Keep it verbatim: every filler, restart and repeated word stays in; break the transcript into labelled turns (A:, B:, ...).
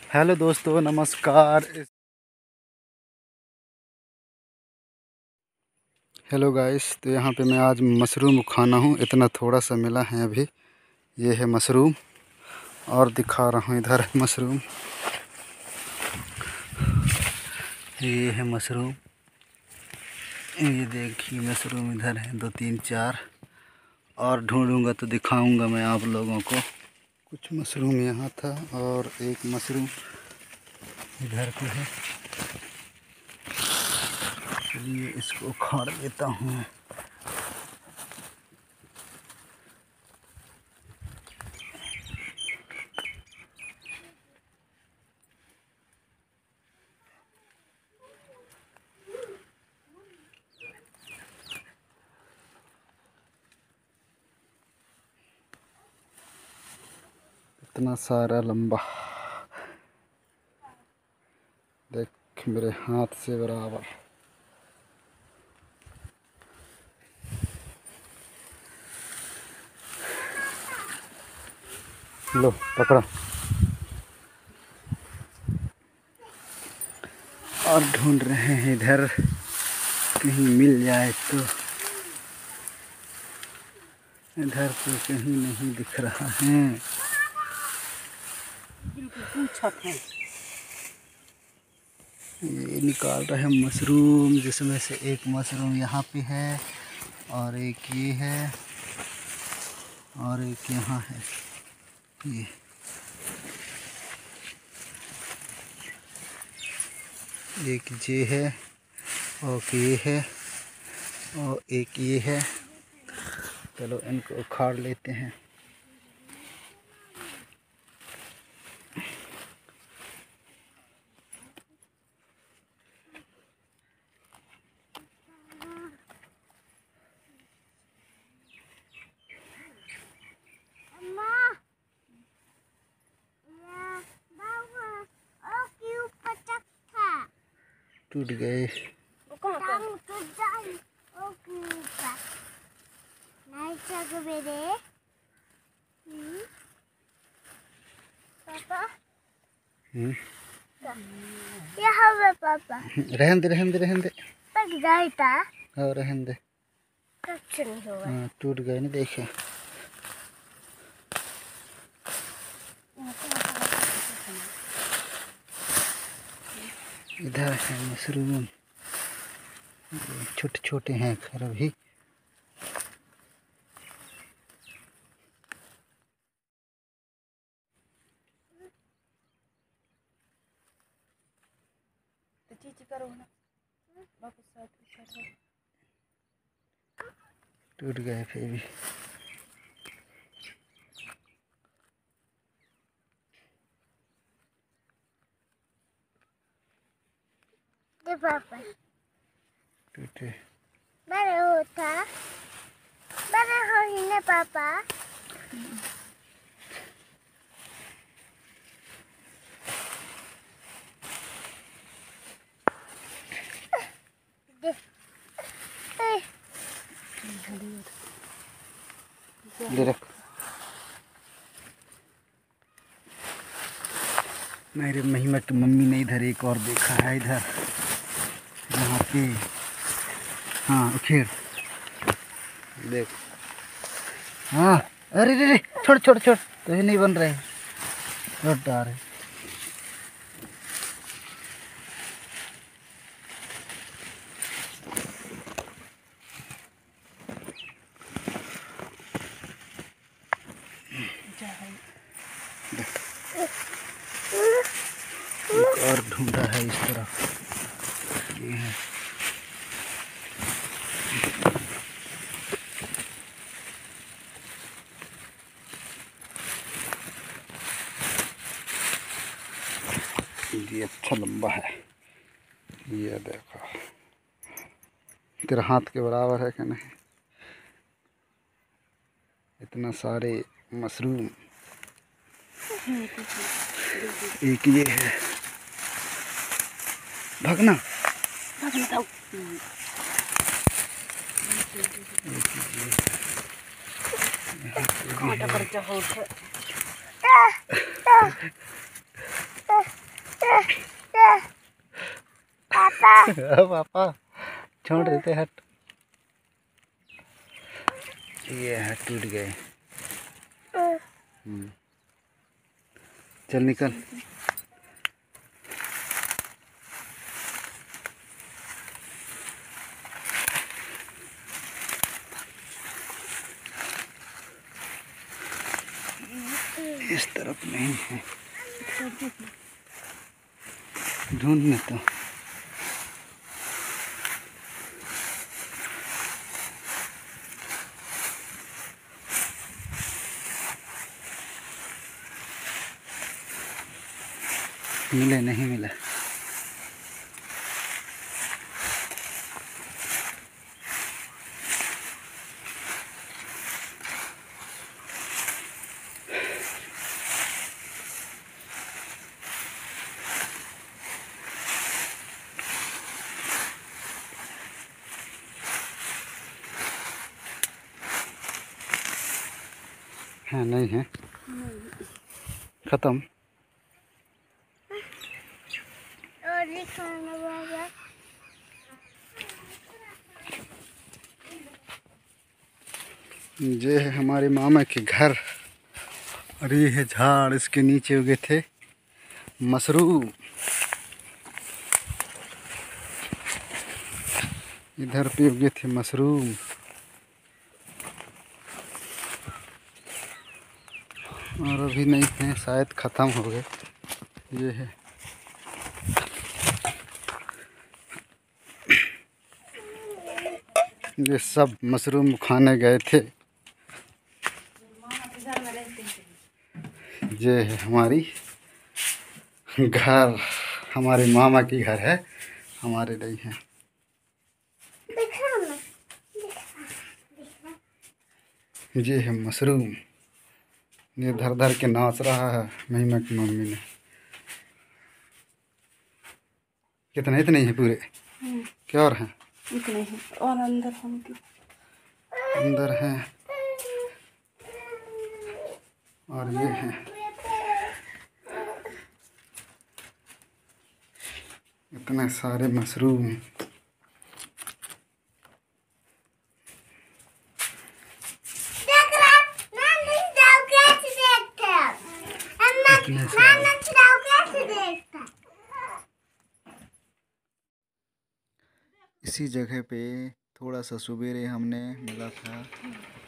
A: Hello दोस्तों, नमस्कार। Hello guys, तो यहाँ पे मैं आज मशरूम खाना हूँ। इतना थोड़ा सा मिला है अभी। ये है मशरूम और दिखा रहा हूँ इधर मशरूम। ये है मशरूम, ये देखिए मशरूम इधर है, दो तीन चार। और ढूंढूंगा तो दिखाऊंगा मैं आप लोगों को। कुछ मशरूम यहाँ था और एक मशरूम इधर पे है। चलिए इसको उखाड़ लेता हूँ। इतना सारा लंबा, देख मेरे हाथ से बराबर। लो पकड़ा। और ढूंढ रहे हैं इधर, कहीं मिल जाए तो। इधर तो कहीं नहीं दिख रहा है। ये निकाल रहे हैं मशरूम, जिसमें से एक मशरूम यहाँ पे है और एक ये है और एक यहाँ है। ये एक ये है और ये है और एक ये है। चलो इनको उखाड़ लेते हैं। टूट गए। हम्म,
B: पापा
A: रहन दे रहन दे रहन दे
B: तक जाता
A: और रहन दे।
B: कुछ नहीं होगा।
A: हाँ, टूट गए ना, देखे। इधर है मशरूम, छोटे छोटे हैं खैर अभी। टूट गए फिर भी।
B: पापा
A: टूटे।
B: बड़े होता बड़े हो ही ना पापा।
A: ले रख। मेरे महिमा की मम्मी ने इधर एक और देखा है, इधर यहाँ पे। हाँ उखेड़ देख। हाँ अरे रे रे, छोड़ छोड़ छोड़, तो ये नहीं बन रहे। छोड़ डार है। एक और ढूंढा है इस तरफ। ये है। ये अच्छा लंबा है। ये देखो, तेरा हाथ के बराबर है कि नहीं। इतना सारे मशरूम। एक ये है। भागना
B: भागना कांटा पर जा हो।
A: अब पापा छोड़ देते हट। ये है टूट गए। हम्म। चल निकल। इस तरफ नहीं है, ढूंढने तो मिले, नहीं मिला। हाँ नहीं है, खत्म।
B: और दिखाना बाबा।
A: ये है हमारे मामा के घर और ये है झाड़, इसके नीचे उगे थे मशरूम। इधर पे उगे थे मशरूम और अभी नहीं है, शायद ख़त्म हो गए। ये है ये सब मशरूम खाने गए थे। ये है हमारी घर, हमारे मामा की घर है, हमारे नहीं है। ये है मशरूम, ये धर धर के नाच रहा है महिमा की मम्मी ने। कितने इतने ही पूरे क्या और हैं?
C: इतने हैं और अंदर हम
A: अंदर हैं और ये है इतने सारे मशरूम। इतने सारे। इसी जगह पे थोड़ा सा सवेरे हमने मिला था